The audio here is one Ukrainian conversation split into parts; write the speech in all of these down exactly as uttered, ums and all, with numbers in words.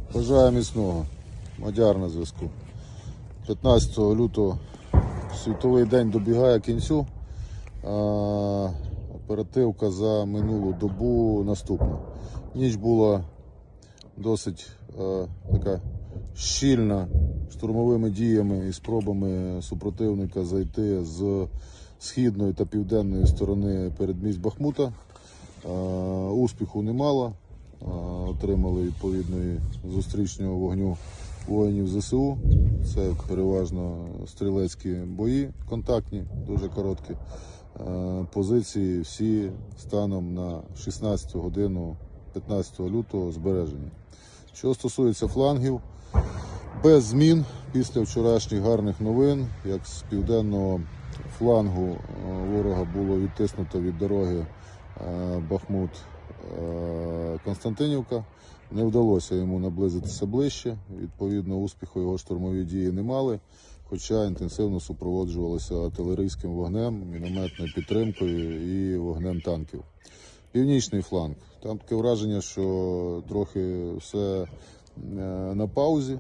Бажаю міцного. Мадяр на зв'язку. п'ятнадцятого лютого світовий день добігає кінцю. А оперативка за минулу добу наступна. Ніч була досить а, така щільна штурмовими діями і спробами супротивника зайти з східної та південної сторони передмість Бахмута. А, успіху немало. Отримали відповідної зустрічного вогню воїнів ЗСУ. Це переважно стрілецькі бої, контактні, дуже короткі. Позиції всі станом на шістнадцяту годину п'ятнадцятого лютого збережені. Що стосується флангів, без змін після вчорашніх гарних новин, як з південного флангу ворога було відтиснуто від дороги Бахмут Константинівка, не вдалося йому наблизитися ближче, відповідно успіху його штурмові дії не мали, хоча інтенсивно супроводжувалося артилерійським вогнем, мінометною підтримкою і вогнем танків. Північний фланг. Там таке враження, що трохи все на паузі.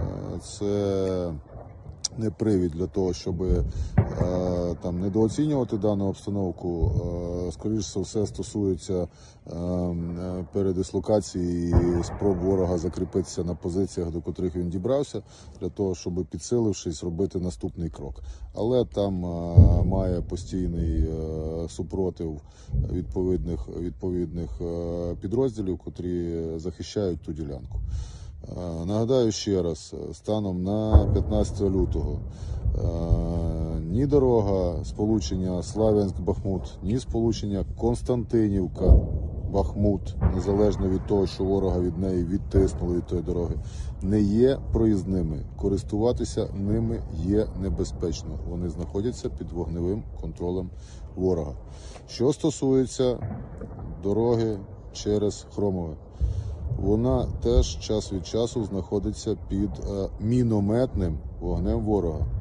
Це не привід для того, щоб е, там недооцінювати дану обстановку. Е, скоріше за все стосується е, передислокації і спроб ворога закріпитися на позиціях, до котрих він дібрався, для того, щоб, підсилившись, робити наступний крок. Але там е, має постійний е, супротив відповідних, відповідних е, підрозділів, котрі захищають ту ділянку. Нагадаю ще раз, станом на п'ятнадцятого лютого ні дорога сполучення Слав'янськ-Бахмут, ні сполучення Константинівка-Бахмут, незалежно від того, що ворога від неї відтиснули від тої дороги, не є проїзними. Користуватися ними є небезпечно. Вони знаходяться під вогневим контролем ворога. Що стосується дороги через Хромове, вона теж час від часу знаходиться під мінометним вогнем ворога.